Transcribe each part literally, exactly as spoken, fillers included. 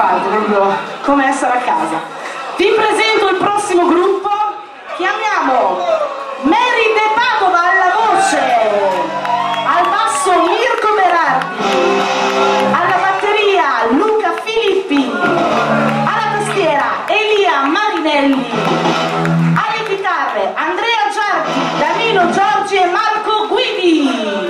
infarto, proprio come essere a casa. Vi presento il prossimo gruppo, chiamiamo Mary De Padova alla voce, al basso Mirko Berardi, alla batteria Luca Filippi, alla tastiera Elia Marinelli, alle chitarre Andrea Giardi, Danilo Giorgi e Marco Guidi.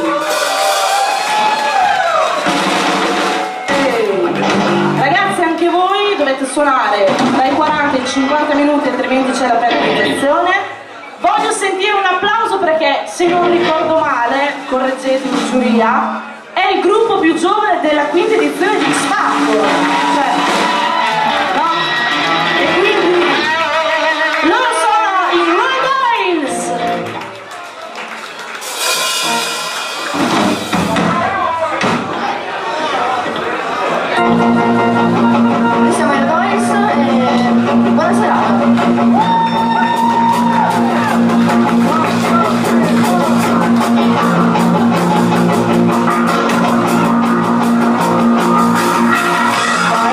Dovete suonare dai quaranta ai cinquanta minuti, altrimenti c'è la penalizzazione. Voglio sentire un applauso perché, se non ricordo male, correggetemi giuria, è il gruppo più giovane della quinta edizione di Spacco, cioè, no? E quindi loro sono i Royals. Noi siamo il Royals e buona serata. Vai.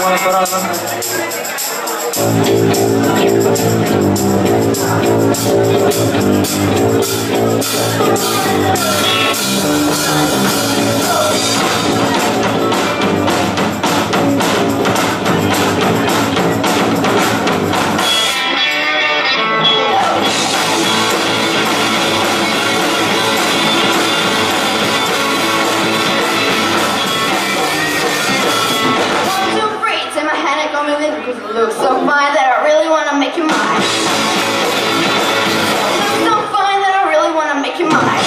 Ringraziamo la Corona. Because it looks so fine that I really want to make you mine. It looks so fine that I really want to make you mine.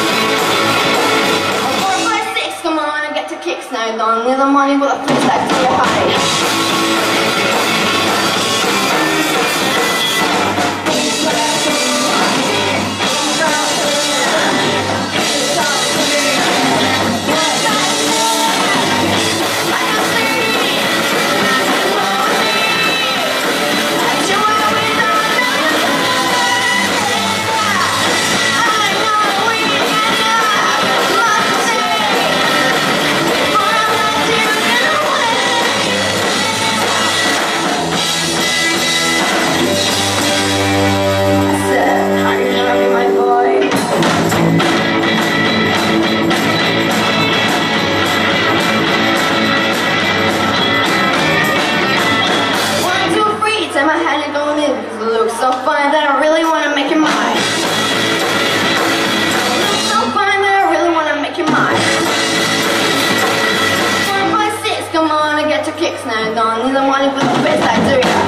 Four, five, six, come on and get your kicks now. Don't need the money with a place like to your high. So fine that I really want to make you mine. So fine that I really want to make you mine. Four, five, six, come on and get your kicks now. Don't need the money for the best I do ya.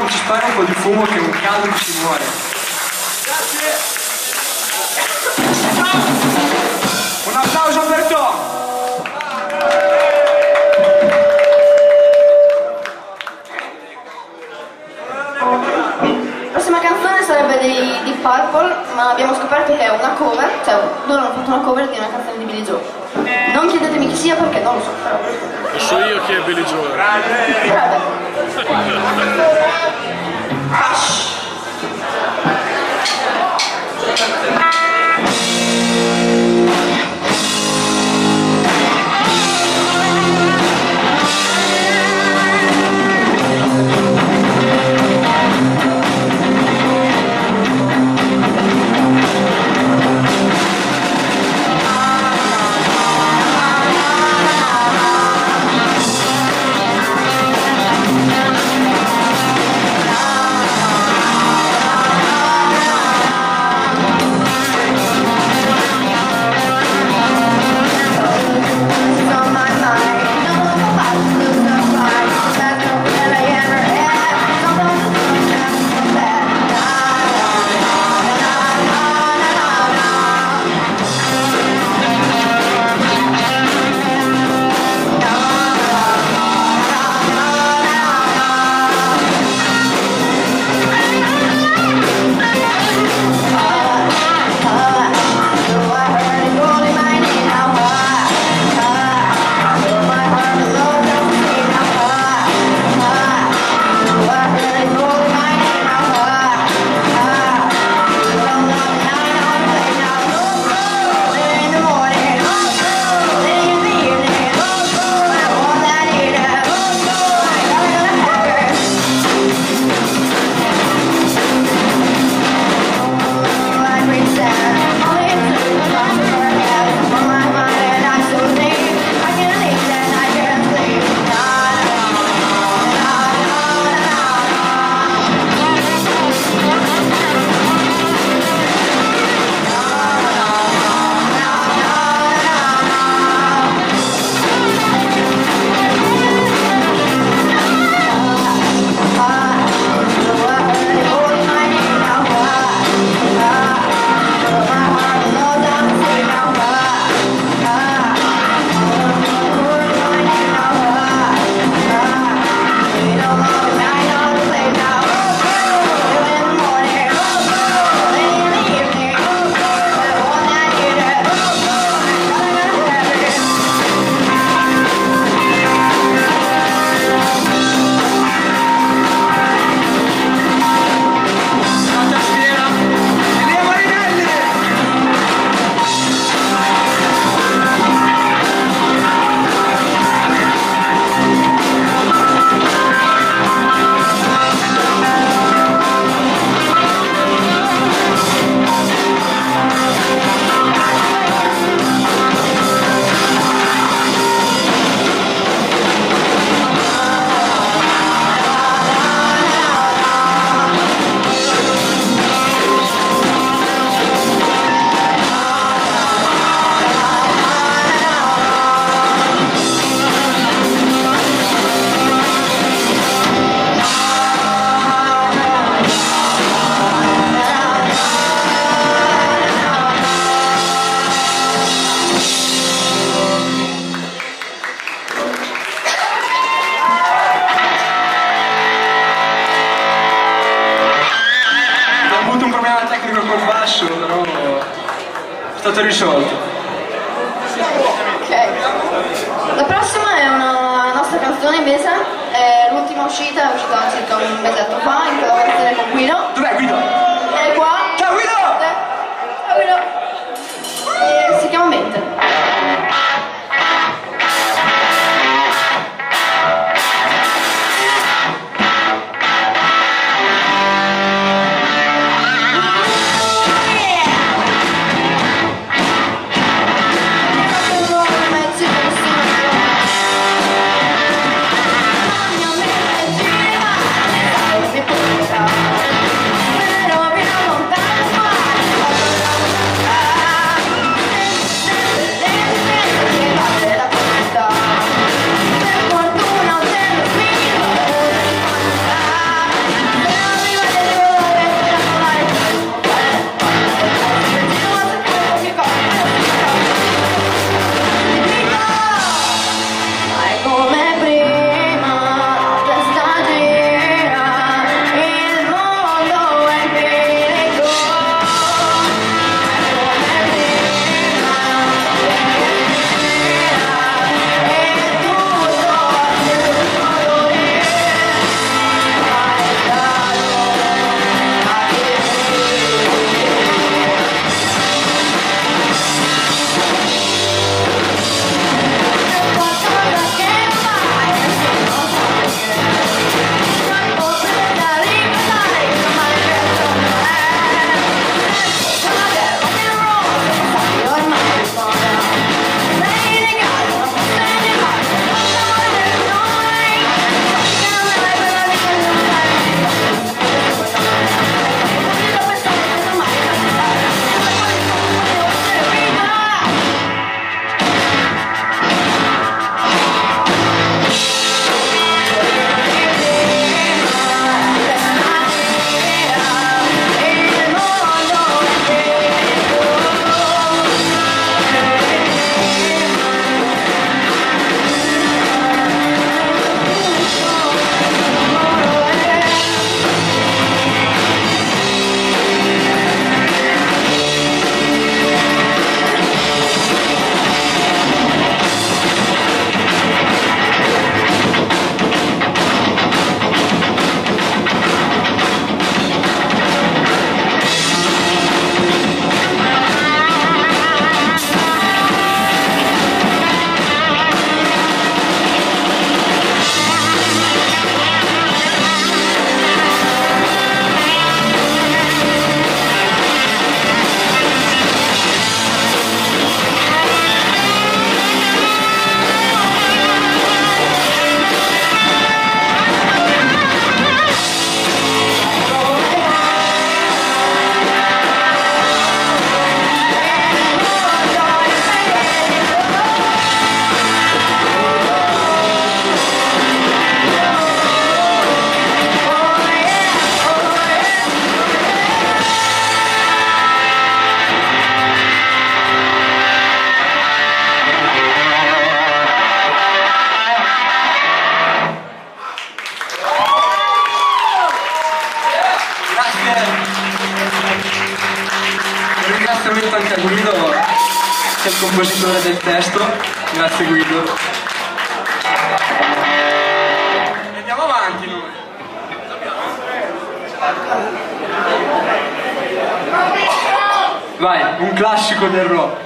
facciamoci sparare un po' di fumo che è un caldo che ci muore. Grazie! Un applauso per Tom! La prossima canzone sarebbe dei Deep Purple, ma abbiamo scoperto che è una cover, cioè loro hanno fatto una cover di una canzone di Billy Joel. Non chiedetemi chi sia perché non lo so, però. So io chi è Billy Joel. Brava. Hush. col basso, però è stato risolto. Ok. La prossima è una nostra canzone invece, è l'ultima uscita, è uscita circa un mesetto fa, in collaborazione con Guido. Dov'è Guido? È qua. Ciao Guido! Ciao Guido! E si chiama Mente. We'll be right back. grazie al compositore del testo, grazie Guido. E andiamo avanti noi. Vai, un classico del rock.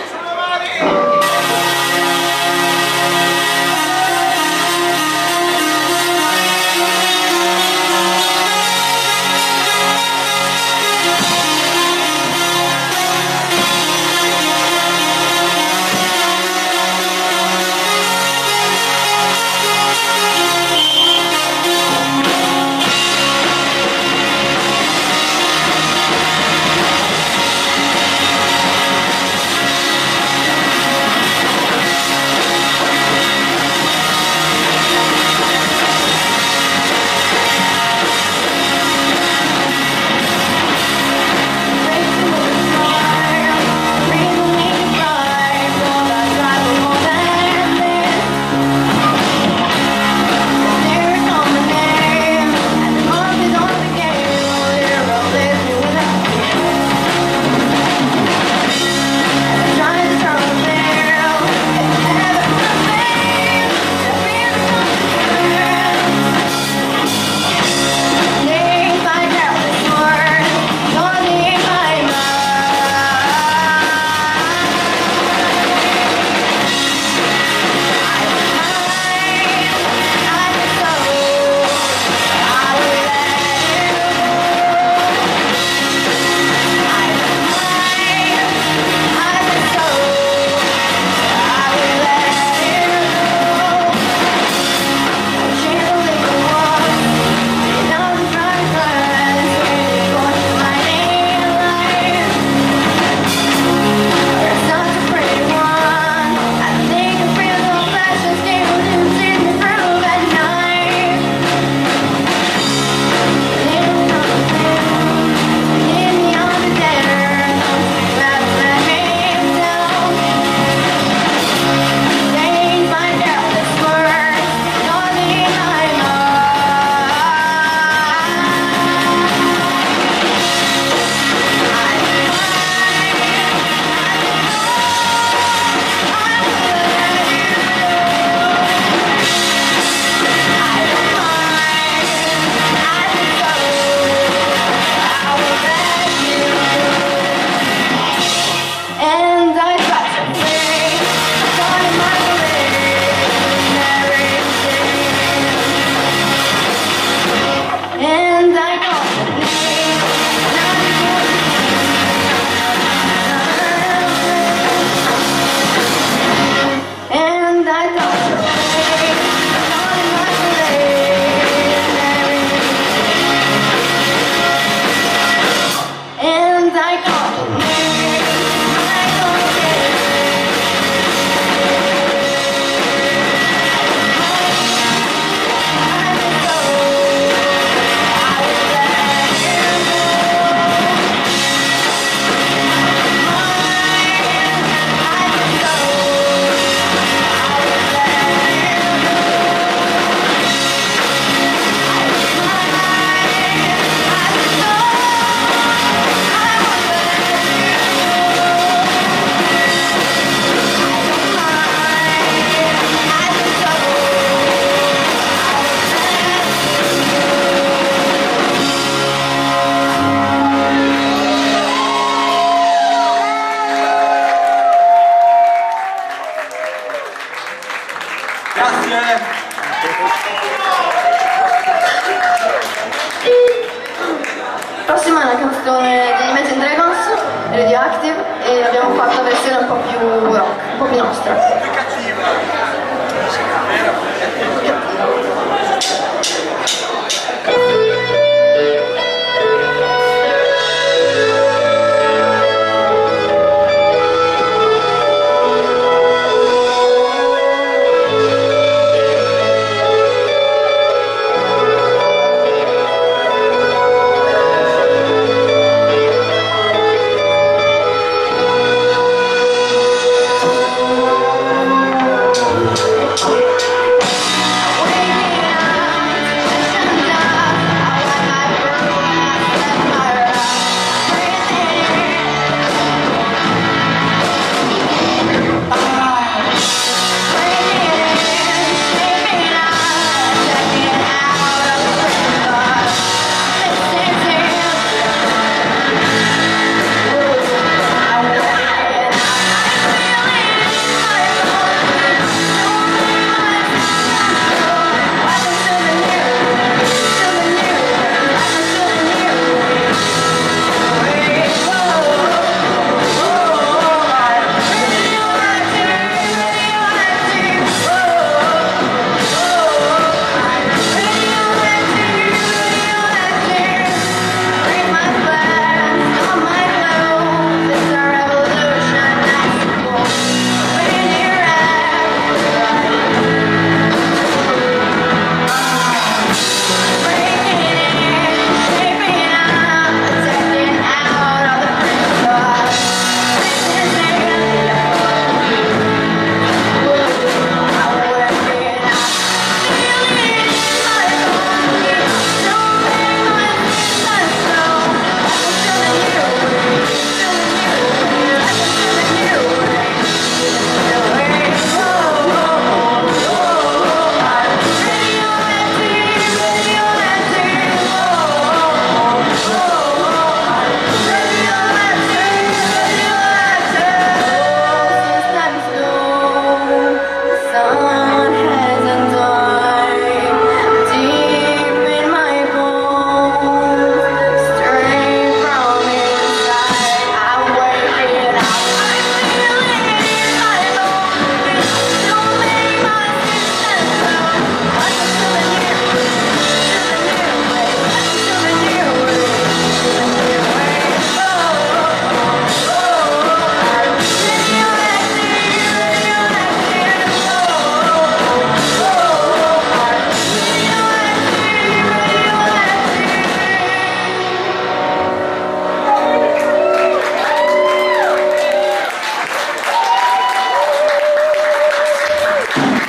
Prossima è una canzone degli Imagine Dragons, Radioactive, e l'abbiamo fatta versione un po' più rock, un po' più nostra.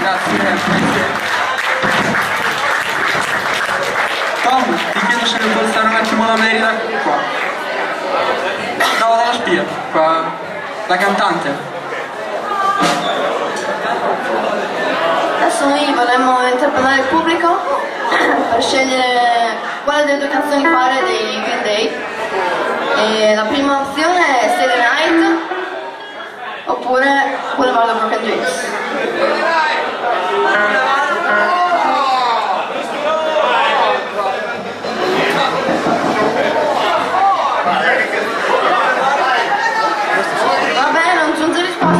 Grazie, grazie. Tom, ti chiedo se ne puoi stare un attimo la Merida qua. No, dalla spia, qua. La cantante. Adesso noi vorremmo interpellare il pubblico per scegliere quale delle due canzoni fare dei Green Day. E la prima opzione è Steady Night oppure Boulevard of Broken Dreams. Vabbè, non giunge risposta.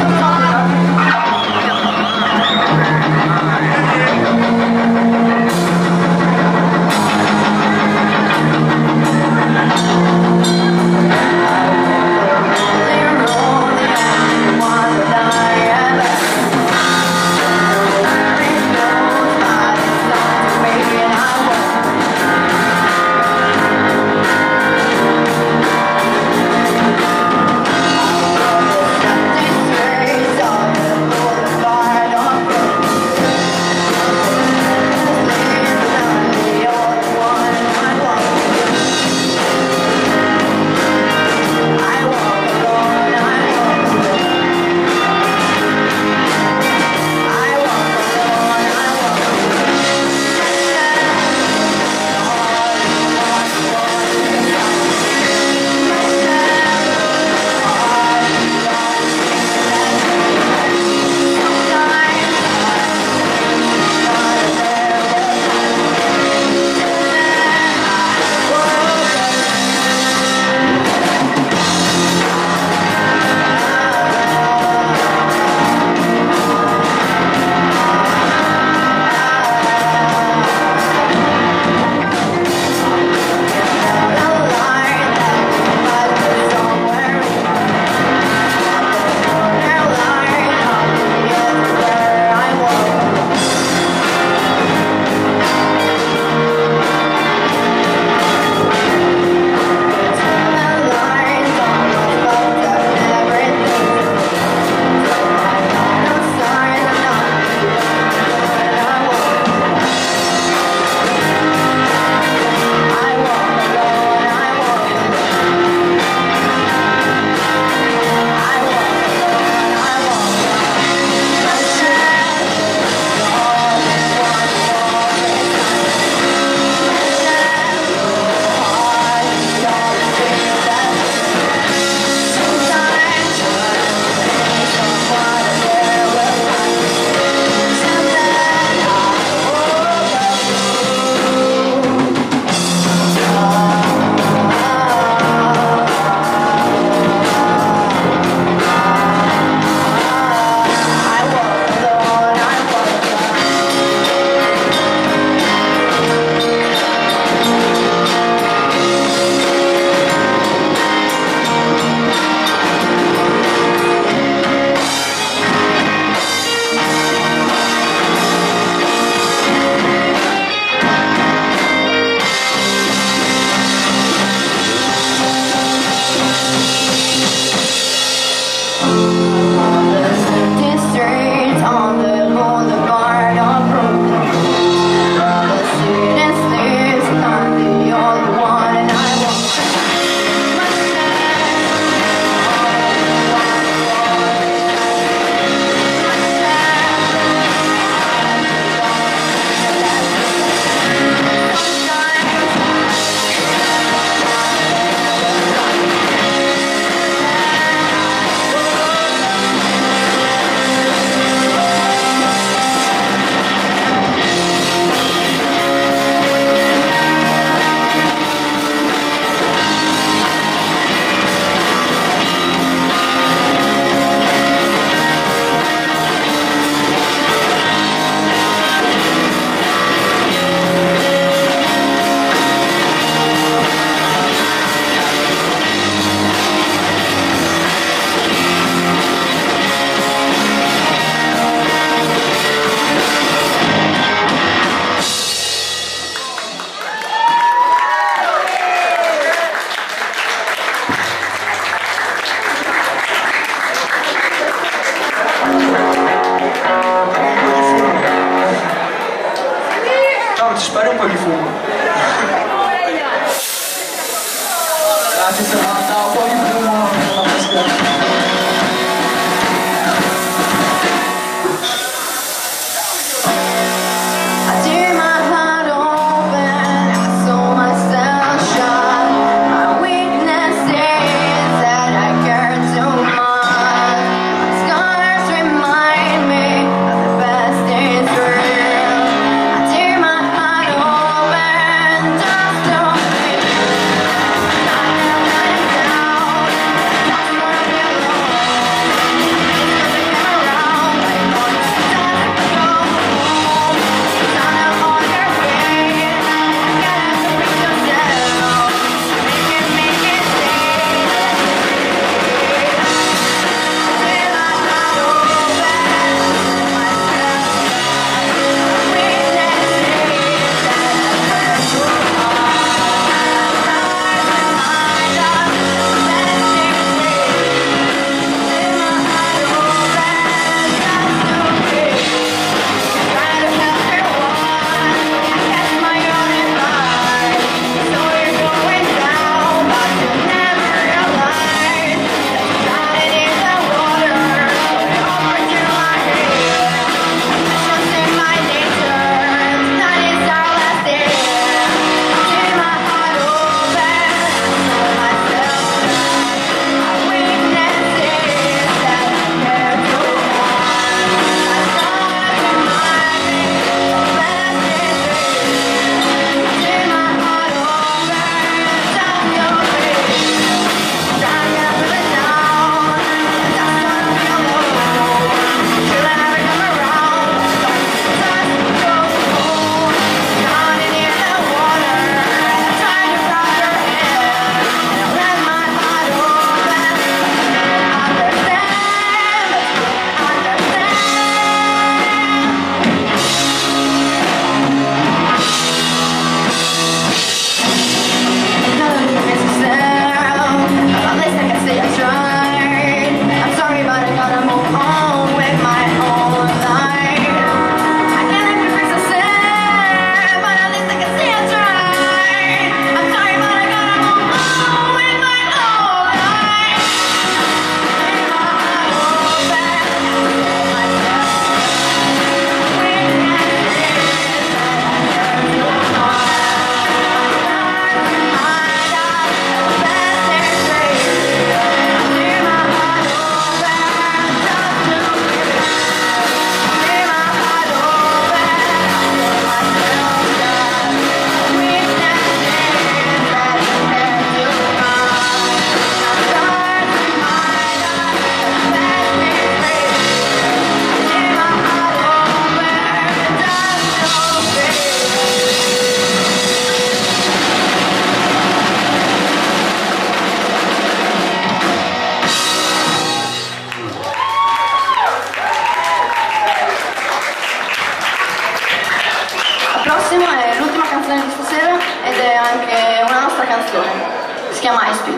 canzone, si chiama High Speed.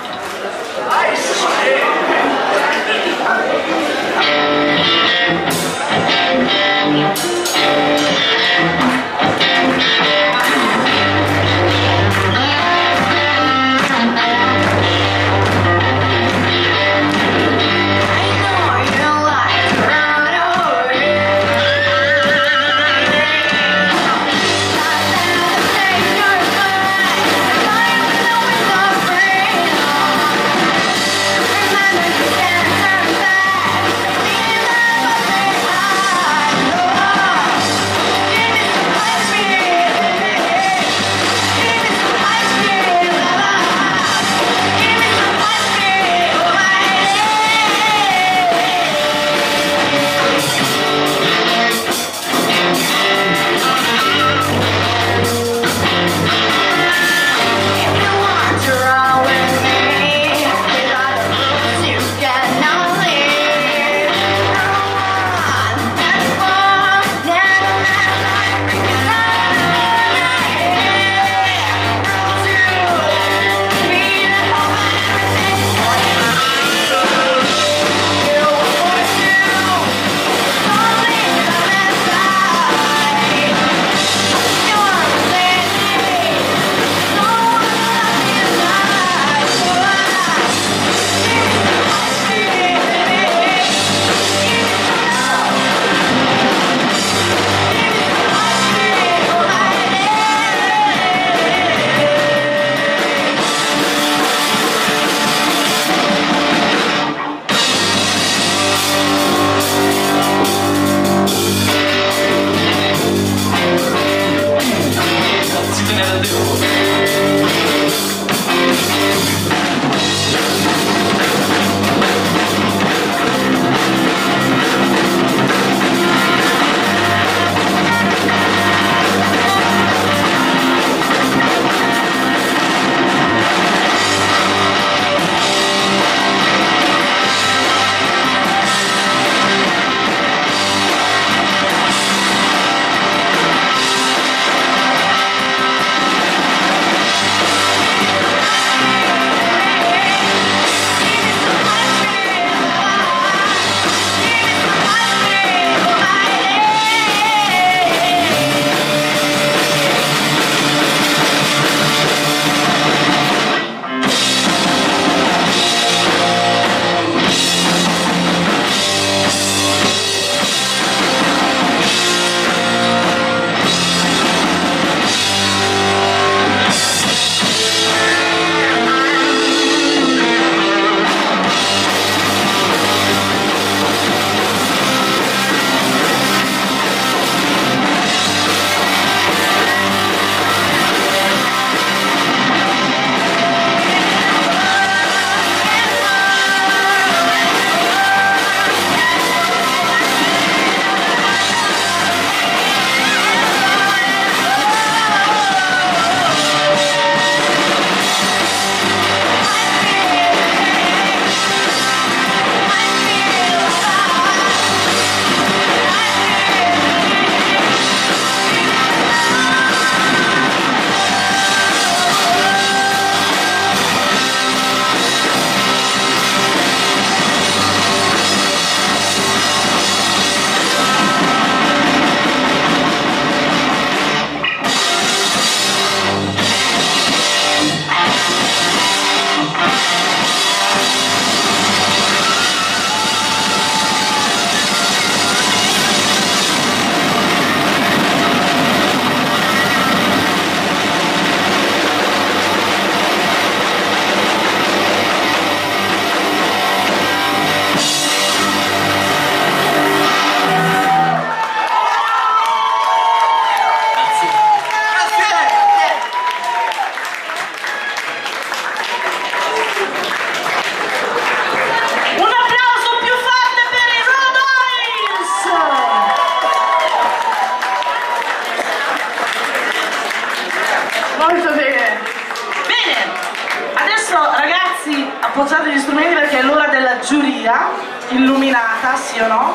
appoggiate gli strumenti perché è l'ora della giuria, illuminata, sì o no?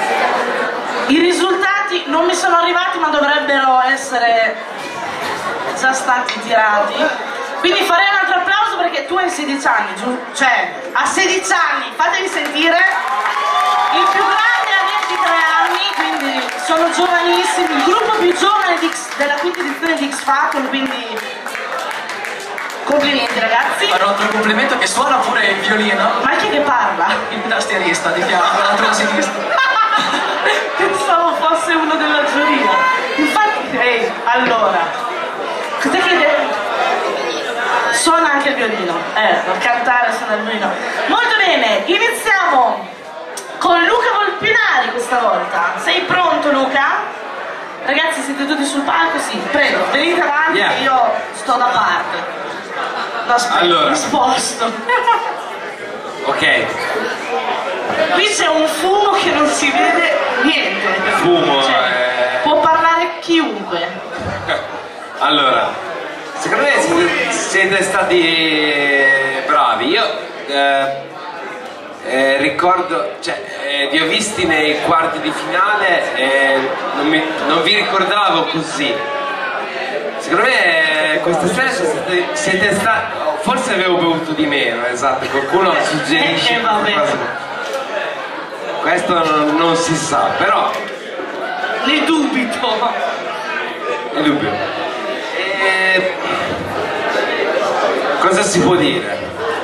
I risultati non mi sono arrivati ma dovrebbero essere già stati tirati, quindi farei un altro applauso perché tu hai sedici anni, giù, cioè a sedici anni, fatemi sentire, il più grande ha ventitré anni, quindi sono giovanissimi, il gruppo più giovane di X, della quinta edizione di X Factor, quindi complimenti ragazzi. Farò un altro complimento che suona pure il violino. Ma chi è che parla? Il tastierista di fianco, l'altro a sinistra. Pensavo fosse uno della giuria. Infatti, ehi, allora, cos'è che deve? Suona anche il violino. Eh, per cantare suona il violino. Molto bene, iniziamo con Luca Volpinari questa volta. Sei pronto Luca? Ragazzi siete tutti sul palco? Sì, prego, venite avanti Yeah. che io sto da parte. No, aspetta, Allora. mi sposto. Ok, Qui c'è un fumo che non si vede niente. Fumo, Cioè, eh. può parlare chiunque. allora, secondo me siete, siete stati bravi. Io eh, eh, ricordo, cioè, eh, vi ho visti nei quarti di finale e non, mi- non vi ricordavo così. Secondo me eh, questa sera siete, siete stati, forse avevo bevuto di meno, esatto, qualcuno suggerisce eh, eh, vabbè. questa cosa. Questo non, non si sa, però Ne dubito. è dubbio. E... cosa si può dire?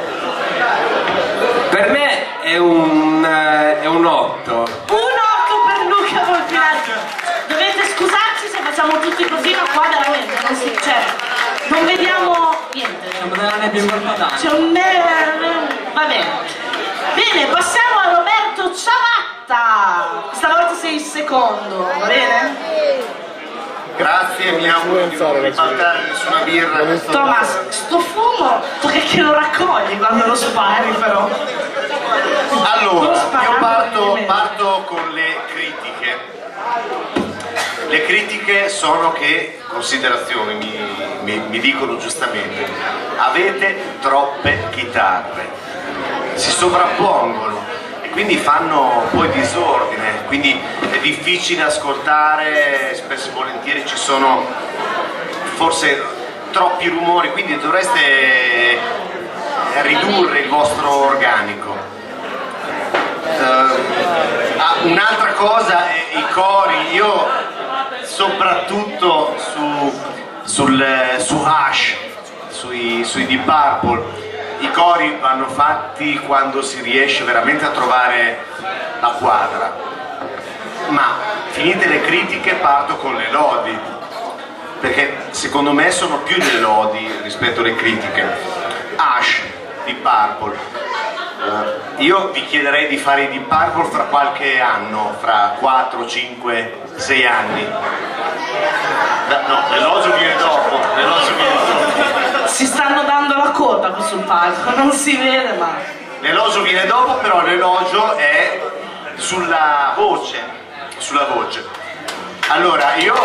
Per me è un eh, è un otto. Un otto per Luca Volpinari. Dovete scusarci se facciamo tutti così, ma qua veramente non si c'è. Non vediamo niente. Siamo nella nebbia guardata. C'è un ne- va bene. Bene, passiamo a Roberto Ciabatta. Questa volta sei il secondo, va bene? Grazie, mi auguro di non ribaltare nessuna birra. questo- Thomas, sto fumo perché che lo raccogli quando lo spari però. Allora, Non sparare io parto, nemmeno. parto con le critiche. Le critiche sono che, considerazioni, mi, mi- mi dicono giustamente, avete troppe chitarre, si sovrappongono e quindi fanno poi disordine, quindi è difficile ascoltare, spesso e volentieri ci sono forse troppi rumori, quindi dovreste ridurre il vostro organico. Eh, ah, un'altra cosa, eh, i cori, io soprattutto su, sul, su Hush, sui, sui Deep Purple, i cori vanno fatti quando si riesce veramente a trovare la quadra, ma finite le critiche parto con le lodi, perché secondo me sono più le lodi rispetto alle critiche. Hush, Deep Purple, eh, io vi chiederei di fare i Deep Purple fra qualche anno, fra quattro, cinque, sei anni. No, l'elogio viene dopo, l'elogio viene dopo. Si stanno dando la coda qui sul palco, non si vede ma. L'elogio viene dopo, però l'elogio è sulla voce, sulla voce. Allora, io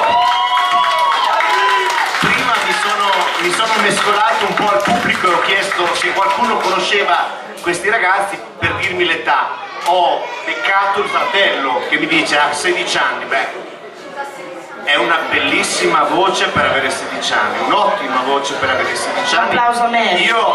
prima mi sono, mi sono mescolato un po' al pubblico e ho chiesto se qualcuno conosceva questi ragazzi per dirmi l'età. Ho beccato il fratello che mi dice ha sedici anni, beh, è una bellissima voce per avere sedici anni, un'ottima voce per avere sedici anni. Applauso a me. Io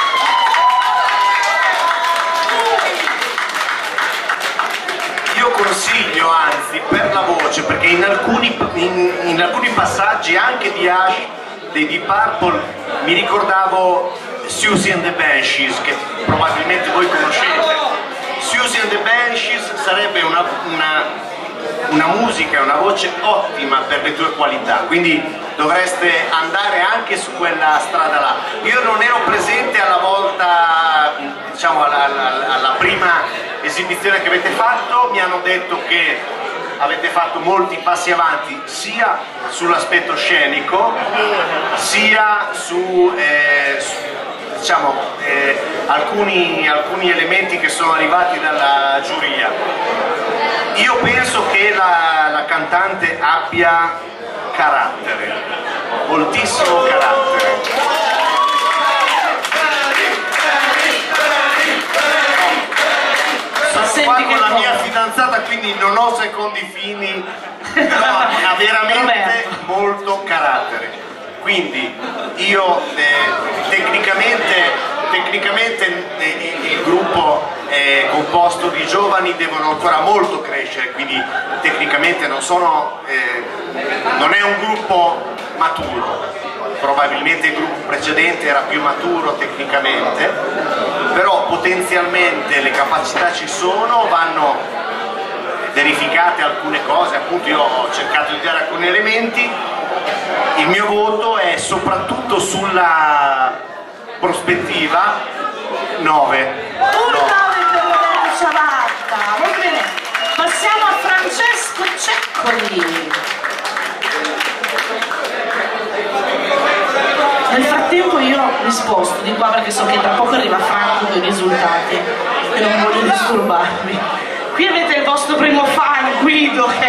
Io consiglio anzi per la voce, perché in alcuni, in, in alcuni passaggi anche di Hush, dei Deep Purple, mi ricordavo Susie and the Banshees, che probabilmente voi conoscete. Susie and the Banshees sarebbe una, una, una musica e una voce ottima per le tue qualità, quindi dovreste andare anche su quella strada là. Io non ero presente alla volta, diciamo alla, alla, alla prima esibizione che avete fatto, mi hanno detto che avete fatto molti passi avanti sia sull'aspetto scenico sia su, eh, su diciamo, eh, alcuni, alcuni elementi che sono arrivati dalla giuria. Io penso che la, la cantante abbia carattere, moltissimo carattere. Sono qua con la mia fidanzata, quindi non ho secondi fini, però ha veramente molto carattere. quindi io eh, tecnicamente, tecnicamente eh, il gruppo è composto di giovani, devono ancora molto crescere, quindi tecnicamente non sono, eh, non è un gruppo maturo. Probabilmente il gruppo precedente era più maturo tecnicamente, però potenzialmente le capacità ci sono, vanno verificate alcune cose, appunto io ho cercato di dare alcuni elementi. Il mio voto è soprattutto sulla prospettiva nove. Un nove per la ciabatta, molto bene. Passiamo a Francesco Ceccoli. Nel frattempo io mi sposto di qua perché so che tra poco arriva Franco con i risultati e non voglio disturbarvi. Qui avete il vostro primo fan, Guido, che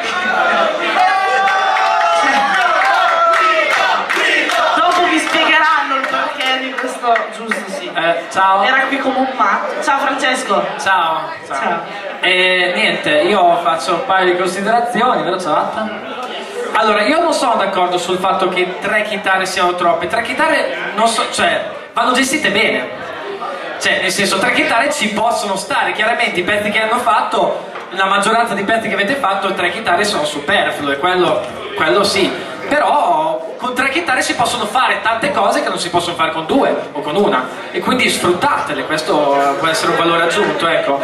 dopo vi spiegheranno il perché di questo, giusto sì. Eh, ciao. Era qui come un matto. Ciao Francesco. Ciao. Ciao. Ciao. E niente, io faccio un paio di considerazioni, vero Ciabatta? Allora, io non sono d'accordo sul fatto che tre chitarre siano troppe. Tre chitarre non so, cioè, vanno gestite bene. Cioè, nel senso, tre chitarre ci possono stare. Chiaramente i pezzi che hanno fatto, la maggioranza dei pezzi che avete fatto, tre chitarre sono superflue, quello, quello sì. Però con tre chitarre si possono fare tante cose che non si possono fare con due o con una. E quindi sfruttatele, questo può essere un valore aggiunto, ecco.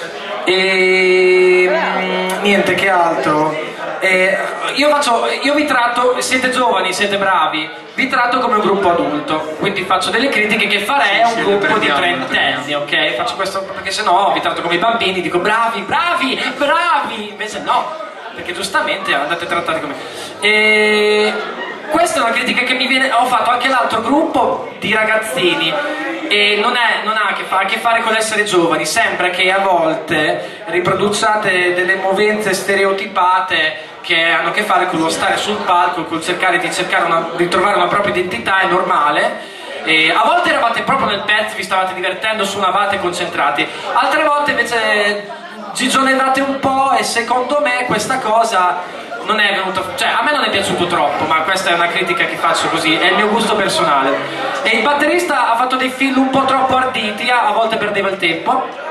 E niente, che altro? Eh, io, faccio, io vi tratto, siete giovani, siete bravi, vi tratto come un gruppo adulto, quindi faccio delle critiche che farei a un gruppo di trentenni, ok? Faccio questo perché sennò vi tratto come i bambini, dico bravi, bravi, bravi, invece no, perché giustamente andate trattati come... E questa è una critica che mi viene, ho fatto anche l'altro gruppo di ragazzini e non, è, non ha a che, fa, a che fare con l'essere giovani, sembra che a volte riproduciate delle movenze stereotipate che hanno a che fare con lo stare sul palco, col cercare di cercare una, di trovare una propria identità, è normale. E a volte eravate proprio nel pezzo, vi stavate divertendo, suonavate concentrati, altre volte invece gigionevate un po' e secondo me questa cosa non è venuta, cioè a me non è piaciuto troppo, ma questa è una critica che faccio così, è il mio gusto personale. E il batterista ha fatto dei fill un po' troppo arditi, a volte perdeva il tempo.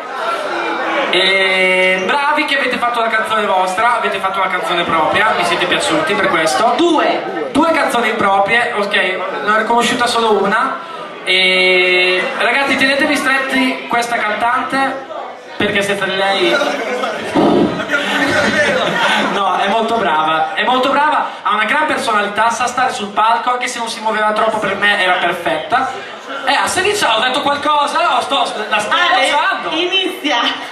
E bravi che avete fatto la canzone vostra, avete fatto una canzone propria, mi siete piaciuti per questo. Due, due canzoni proprie, ok, ne ho riconosciuta solo una. E ragazzi, tenetevi stretti questa cantante perché siete lei. No, è molto brava, è molto brava, ha una gran personalità, sa stare sul palco, anche se non si muoveva troppo per me era perfetta. E a sedici anni ho detto qualcosa, oh, sto, la sto usando. Inizia.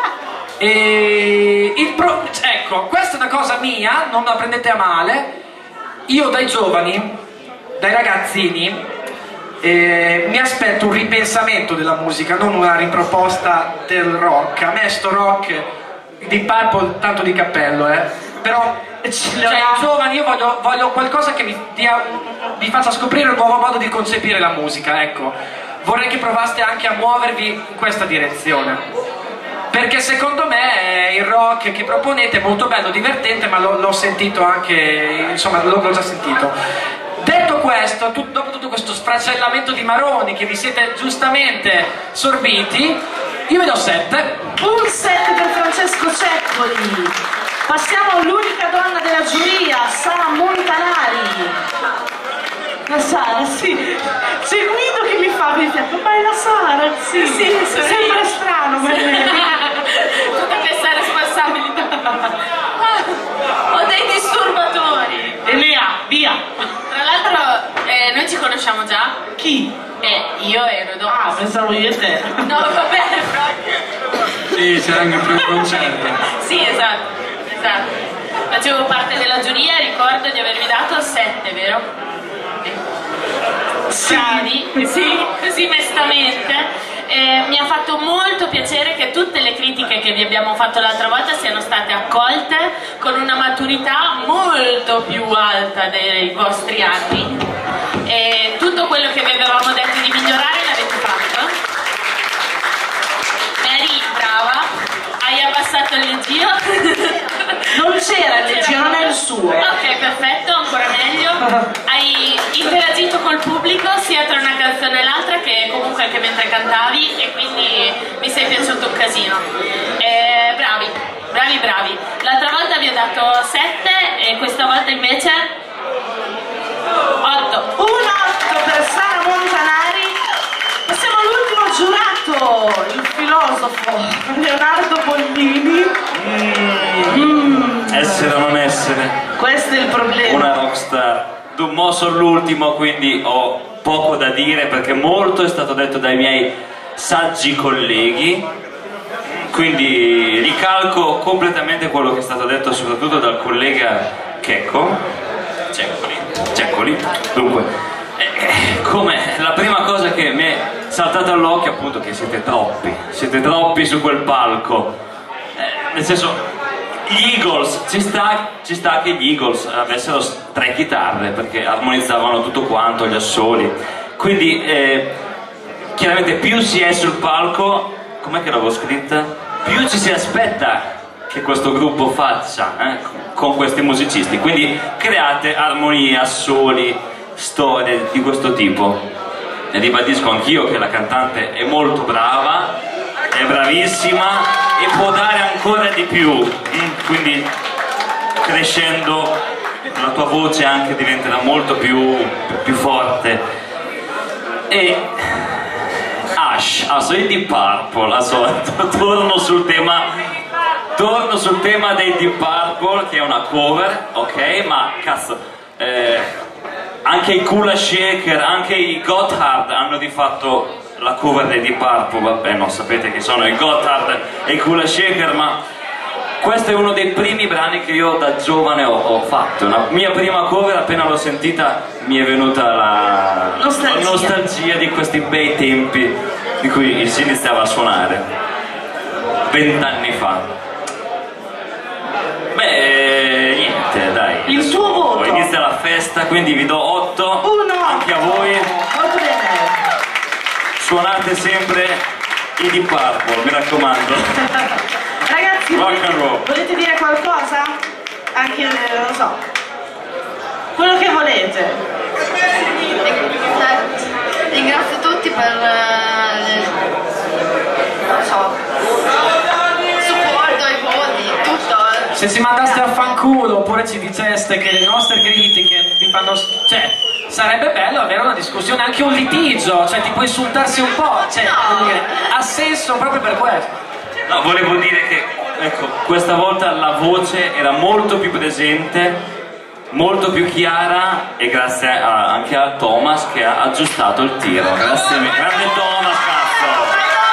E il pro... ecco, questa è una cosa mia, non la prendete a male. Io dai giovani, dai ragazzini, eh, mi aspetto un ripensamento della musica, non una riproposta del rock. A me sto rock di Purple tanto di cappello, eh. Però cioè, i giovani, io voglio, voglio qualcosa che vi, dia, vi faccia scoprire un nuovo modo di concepire la musica, ecco. Vorrei che provaste anche a muovervi in questa direzione, perché secondo me il rock che proponete è molto bello, divertente, ma l'ho sentito anche, insomma l'ho già sentito. Detto questo, tu, dopo tutto questo sfracellamento di maroni che vi siete giustamente sorbiti, io vi do sette. Un sette per Francesco Ceccoli. Passiamo all'unica donna della giuria, Sara Montanari. La Sara, sì. C'è Guido che mi fa mi fianco, ma è la Sara, sì. Sì, sì, sembra strano per me. Tutta questa responsabilità. Ho dei disturbatori. Enea, via. Tra l'altro eh, noi ci conosciamo già. Chi? Eh, io ero dopo. Ah, pensavo io e te. No, va bene, proprio. Sì, c'era anche più concerto. Sì, esatto, esatto. Facevo parte della giuria, ricordo di avervi dato sette, vero? Bravi, sì, così mestamente. Eh, mi ha fatto molto piacere che tutte le critiche che vi abbiamo fatto l'altra volta siano state accolte con una maturità molto più alta dei vostri anni. E tutto quello che vi avevamo detto di migliorare l'avete fatto. Mary, brava, hai abbassato il leggio. Non c'era il leggio, non è il suo. Ok, perfetto, ancora meglio. hai interagito col pubblico sia tra una canzone e l'altra che comunque anche mentre cantavi, e quindi mi sei piaciuto un casino. Eh, bravi, bravi, bravi. L'altra volta vi ho dato sette e questa volta invece otto. Un otto per Sara Montanari. Passiamo all'ultimo giurato, il filosofo Leonardo Bollini. Mm. Essere o non essere? Questo è il problema. Una rockstar. Mo sono l'ultimo, quindi ho poco da dire perché molto è stato detto dai miei saggi colleghi, quindi ricalco completamente quello che è stato detto soprattutto dal collega Checco. Ceccoli, Ceccoli. Dunque, eh, come la prima cosa che mi è saltata all'occhio appunto che siete troppi, siete troppi su quel palco, eh, nel senso, gli Eagles, ci sta, ci sta che gli Eagles avessero tre chitarre perché armonizzavano tutto quanto, gli assoli, quindi eh, chiaramente più si è sul palco, com'è che l'avevo scritta? Più ci si aspetta che questo gruppo faccia eh, con questi musicisti, quindi create armonie, assoli, storie di questo tipo. E ribadisco anch'io che la cantante è molto brava, è bravissima e può dare ancora di più, quindi crescendo la tua voce anche diventerà molto più, più forte. E Ash, also i Deep Purple, also, torno sul tema torno sul tema dei Deep Purple, che è una cover, ok, ma cazzo, eh, anche i Kula Shaker, anche i Gotthard hanno di fatto la cover dei Deep Purple. Vabbè, non sapete chi sono i Gotthard e i Kula Shaker, ma questo è uno dei primi brani che io da giovane ho, ho fatto. La mia prima cover, appena l'ho sentita mi è venuta la nostalgia. la nostalgia di questi bei tempi di cui si iniziava a suonare vent'anni fa. Beh, niente, dai. Il tuo voto? Inizia la festa, quindi vi do otto. Uno. Anche a voi. Molto bene. Suonate sempre i Deep Purple, mi raccomando. Ragazzi, rock and roll. Volete dire qualcosa? Anche, non so, quello che volete. Ringrazio tutti per eh, non so, il supporto, i voti, tutto. Se ci mandaste a fanculo oppure ci diceste che le nostre critiche vi fanno, cioè, sarebbe bello avere una discussione, anche un litigio, cioè tipo insultarsi un po', cioè, No. dire, ha senso proprio per questo. No, volevo dire che, ecco, questa volta la voce era molto più presente, molto più chiara, e grazie a, anche a Thomas che ha aggiustato il tiro. Grazie a me, grande Thomas, cazzo!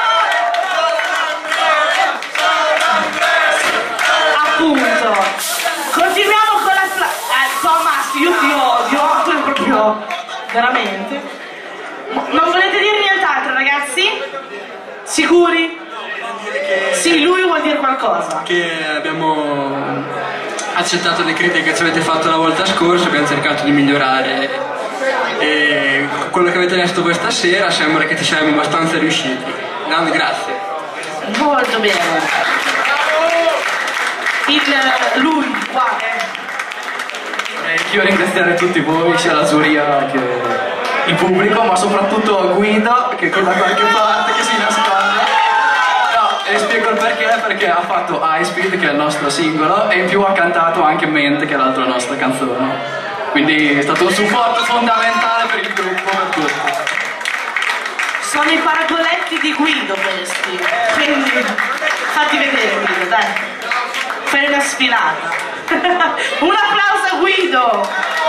Appunto. Continuiamo con la... Eh, Thomas, io ti odio, tu proprio... veramente. Non volete dire nient'altro, ragazzi? Sicuri? Sì, lui vuol dire qualcosa. Che abbiamo accettato le critiche che ci avete fatto la volta scorsa, abbiamo cercato di migliorare, e quello che avete detto questa sera sembra che ci siamo abbastanza riusciti. Grande grazie. Molto bene. Il... lui, qua, eh. Io ringraziare tutti voi, sia la giuria che il pubblico, ma soprattutto Guido, che è da qualche parte che si nasconde. No, e spiego il perché, perché ha fatto High Speed, che è il nostro singolo, e in più ha cantato anche Mente, che è l'altra nostra canzone. Quindi è stato un supporto fondamentale per il gruppo, per tutti. Sono i paragoletti di Guido questi. Quindi fatti vedere, Guido, dai. Fai una sfilata. Un applauso a Guido.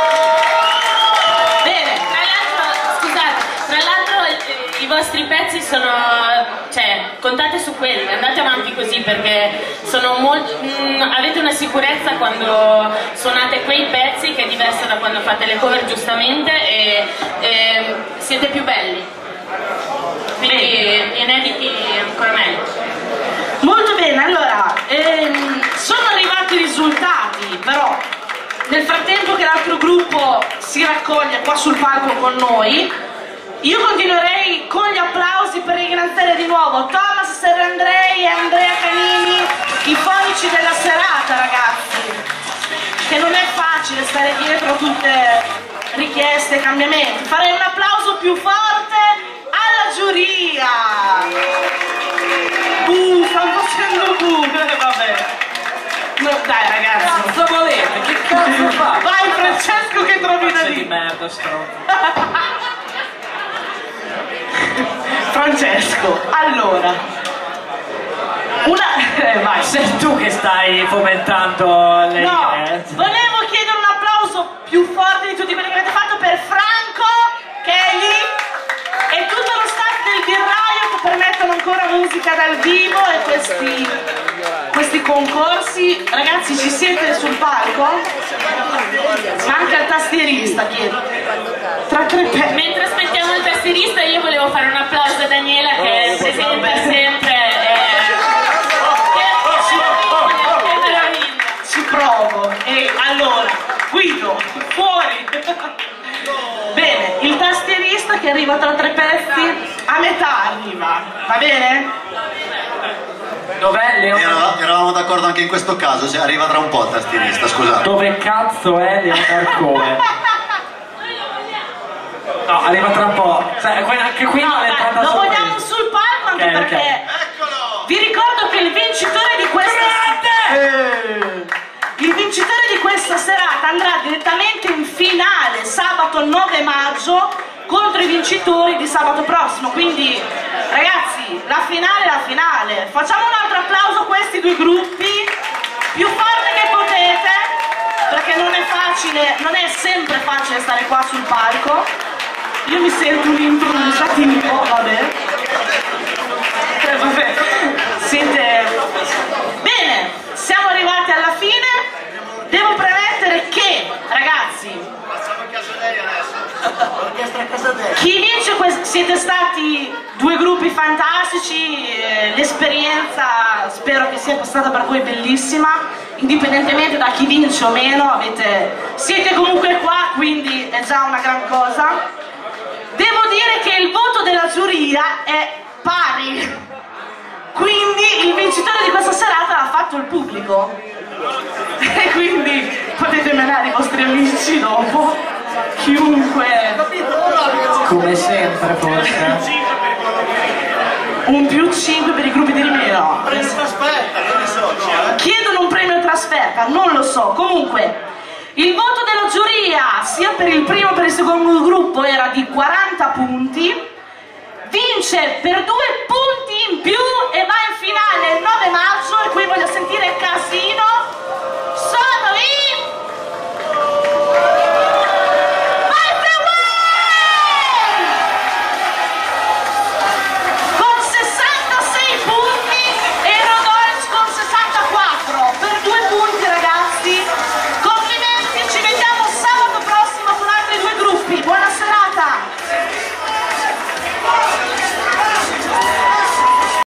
Bene. Tra l'altro, scusate, tra l'altro eh, i vostri pezzi sono, cioè, contate su quelli, andate avanti così perché sono molto, mh, avete una sicurezza quando suonate quei pezzi che è diversa da quando fate le cover, giustamente, e, e siete più belli. Quindi inediti ancora meglio. Molto bene, allora, ehm, sono arrivati i risultati, però nel frattempo che l'altro gruppo si raccoglie qua sul palco con noi, io continuerei con gli applausi per ringraziare di nuovo Thomas Serrandrei e Andrea Canini, i fonici della serata, ragazzi, che non è facile stare dietro tutte richieste, cambiamenti. Farei un applauso più forte alla giuria. Uh, stanno facendo bu, eh, vabbè. No, dai ragazzi. Cosa volete? Che cazzo fa? Vai Francesco che trovi da Pezzo di dire. merda, stronzo. Francesco, allora. Una. Eh, vai. Sei tu che stai fomentando le No, idee. volevo chiedere un applauso più forte di tutti quelli che avete fatto per Franco, che è lì, e tutto lo staff del birraio che permettono ancora musica dal vivo e questi, questi concorsi. Ragazzi, ci siete sul palco? Manca il tastierista, chiedo. Tra tre pe- Mentre aspettiamo il tastierista io volevo fare un applauso a Daniela che è presente sempre. Che meraviglia! Ci provo. E allora, Guido, fuori. Bene, il tastierista che arriva tra tre pezzi, a metà arriva, va bene? Dov'è Leonardo? Era- eravamo d'accordo anche in questo caso, se arriva tra un po' il tastierista, scusate. Dove cazzo è Leonardo Come? No, arriva tra un po'. Cioè, que- anche qui No, non è dai, tanta lo sorpresa. vogliamo sul palco anche Ok, ok. perché vi ricordo che il vincitore di questa Eh. il vincitore di questa serata andrà direttamente in finale sabato nove maggio contro i vincitori di sabato prossimo. Quindi ragazzi, la finale è la finale. Facciamo un altro applauso a questi due gruppi più forte che potete, perché non è facile, non è sempre facile stare qua sul palco. Io mi sento un'intrusa tipo, vabbè. Eh, vabbè. Siete. Bene, siamo arrivati alla fine. Devo premettere che, ragazzi, chi vince quest- siete stati due gruppi fantastici, eh, l'esperienza spero che sia stata per voi bellissima, indipendentemente da chi vince o meno, avete, siete comunque qua, quindi è già una gran cosa. Devo dire che il voto della giuria è pari, quindi il vincitore di questa serata l'ha fatto il pubblico e quindi potete menare i vostri amici dopo, chiunque. Come sempre, forse. Un più cinque per i gruppi di rimeno. Chiedono un premio trasferta, non lo so. Comunque, il voto della giuria, sia per il primo che per il secondo gruppo, era di quaranta punti. Vince per due punti in più e va